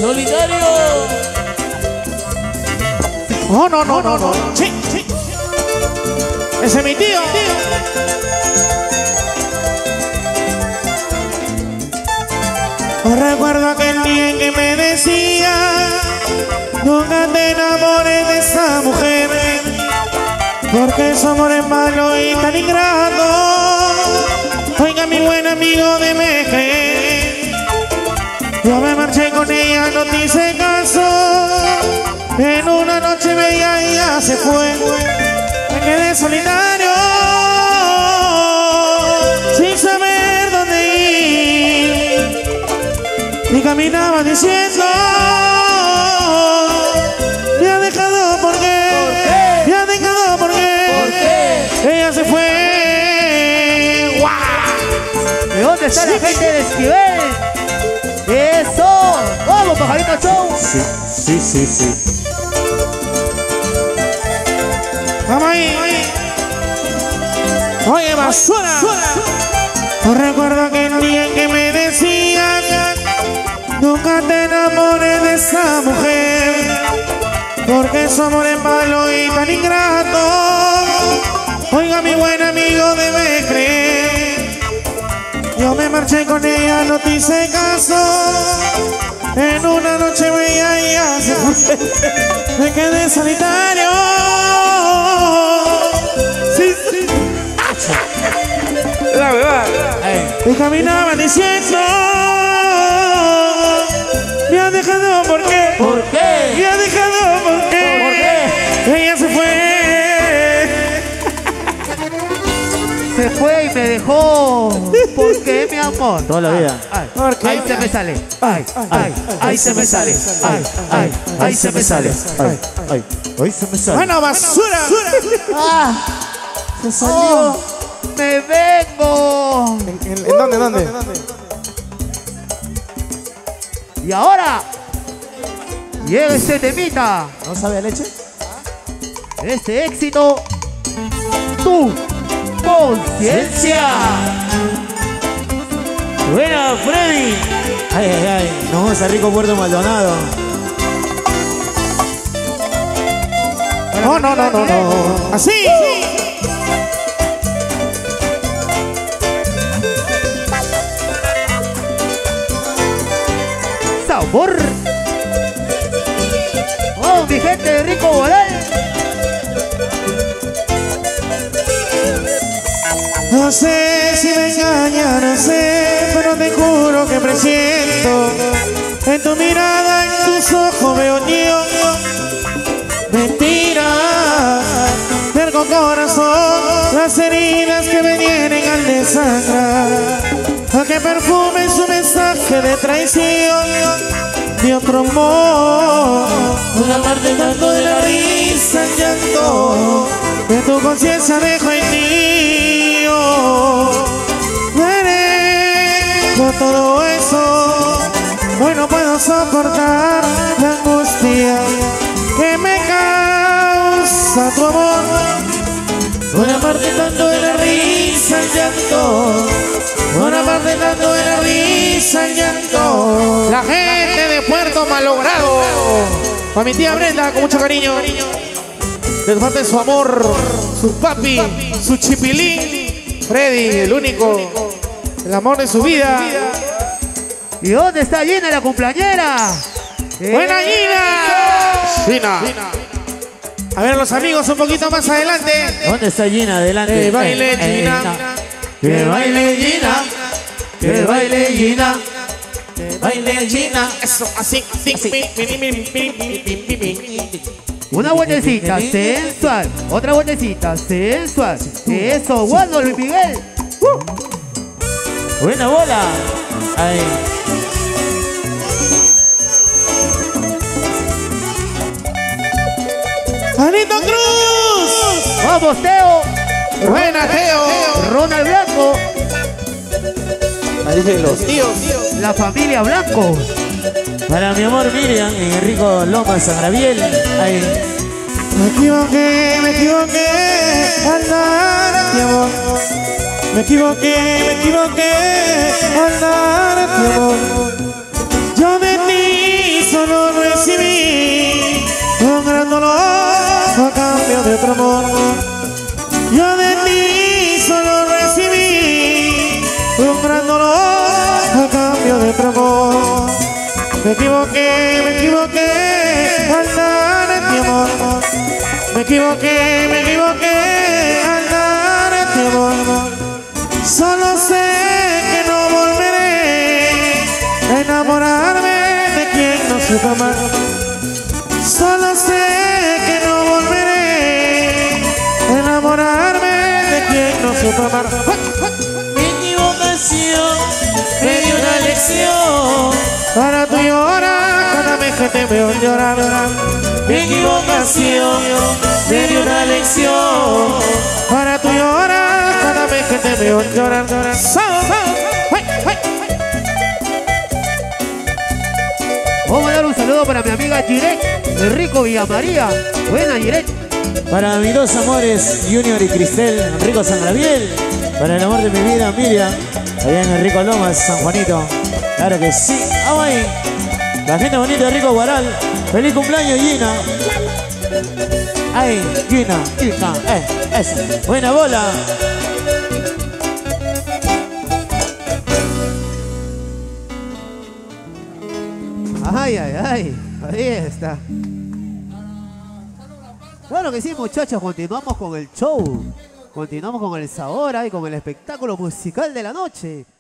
Solitario. Oh, no, no, no, no. Sí, sí. Ese es mi tío. Recuerdo aquel día en que me decía: nunca te enamores de esa mujer, porque su amor es malo y tan ingrato. Oiga, mi buen amigo, déme creer. Yo me marché con ella, no te hice caso. En una noche bella ella se fue. Me quedé solitario, sin saber dónde ir. Y caminaba diciendo: me ha dejado porque, me ha dejado porque ella se fue. ¡Guau! ¿De dónde está la gente de Esquivel? ¡Eso! ¡Vamos, Pajarito Show! Sí, sí, sí, sí. Vamos ahí. Oye, basura. Recuerdo aquel día en que me decían: nunca te enamores de esa mujer, porque su amor es malo y tan ingrato. Oiga, mi buen amigo, debe creer. Yo me marché con ella, no te hice caso. En una noche bella ella se fue. Me quedé solitario. Sí, sí. La verdad. Y caminaba diciendo: me ha dejado porque. ¿Por qué? Me ha dejado porque. ¿Por qué? Ella se fue. Se fue y me dejó. ¿Por qué, mi amor? Toda la vida. Ahí se me sale. Ahí se me sale. Ahí se me sale. Hoy se me sale. Bueno, basura. Se salió. ¡Me vengo! ¿En dónde? ¿Dónde? Y ahora llega este temita, ¿No sabe a leche? este éxito, tu conciencia. Buena, Freddy. Ay, ay, ay. Nos vamos a Rico Puerto Maldonado. No, no, no, no, no. Así. Sabor. Oh, mi gente de Rico Boral. No sé si me engaña, no sé, pero te juro que presiento. En tu mirada, en tus ojos veo yo mentira. Terco corazón, las heridas que me vienen al desangrar. A que perfume su mensaje de traición de otro amor. Una parte tanto de la risa, el llanto de tu conciencia dejo en ti. Con todo eso, hoy no puedo soportar la angustia que me causa tu amor. Una parte tanto de la risa, el llanto. Una parte tanto de la risa, el llanto. La gente de Puerto Malogrado. Para mi tía Brenda, con mucho cariño. De parte de su amor, su papi, su chipilín. Freddy, el único, el amor de su vida. ¿Y dónde está Gina, la cumpleañera? ¡Buena Gina! Gina. A ver, los amigos un poquito más adelante. ¿Dónde está Gina? Adelante. Que baile Gina. Que baile Gina. Que baile Gina. Que baile Gina. Eso, así. Una vueltecita sensual. Otra vueltecita sensual. Eso, guardo Luis Miguel. Buena bola. Ahí. ¡Anito Cruz! Vamos, Teo. Buena, Teo. Ronald Blanco. Ahí dicen los tíos. La familia Blanco. Para mi amor Miriam, en el rico Loma San Gabriel. Ahí. Me equivoqué al darte amor. Me equivoqué al darte amor. Yo de ti solo recibí un gran dolor a cambio de otro amor. Yo de ti solo recibí un gran dolor a cambio de otro amor. Me equivoqué al dar en mi amor. Me equivoqué al dar en mi amor. Solo sé que no volveré a enamorarme de quien no supo amar. Solo sé que no volveré a enamorarme de quien no supo amar. Mi equivocación me dio una lección. Para tú llorar cada vez que te veo llorar. Mi equivocación me dio una lección. Para tú llorar cada vez que te veo llorar. Vamos a dar un saludo para mi amiga Giret, de Rico Villamaría. Buena, Giret. Para mis dos amores, Junior y Cristel, Enrico San Gabriel. Para el amor de mi vida, Miriam, allá en Enrico Lomas, San Juanito. Claro que sí, vamos ahí. La gente bonita de Rico Guaral. Feliz cumpleaños, Gina. Ay, Gina, eso. Buena bola. Ay, ahí está. Claro que sí, muchachos, continuamos con el show. Continuamos con el sabor y con el espectáculo musical de la noche.